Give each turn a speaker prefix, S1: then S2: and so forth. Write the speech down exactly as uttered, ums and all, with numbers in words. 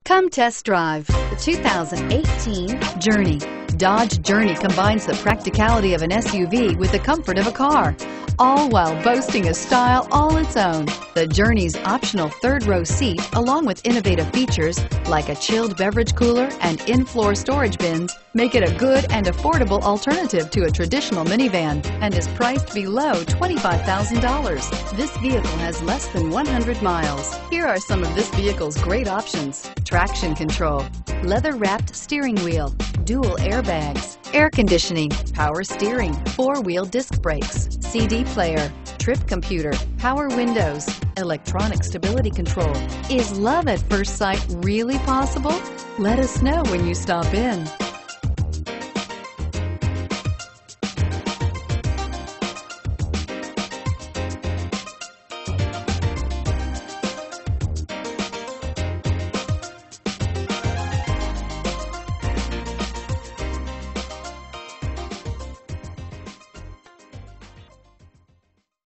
S1: Come test drive the two thousand eighteen Journey. Dodge Journey combines the practicality of an S U V with the comfort of a car, all while boasting a style all its own. The Journey's optional third row seat, along with innovative features like a chilled beverage cooler and in-floor storage bins, make it a good and affordable alternative to a traditional minivan and is priced below twenty-five thousand dollars. This vehicle has less than one hundred miles. Here are some of this vehicle's great options: traction control, leather-wrapped steering wheel, dual airbags, air conditioning, power steering, four-wheel disc brakes, C D player, trip computer, power windows, electronic stability control. Is love at first sight really possible? Let us know when you stop in.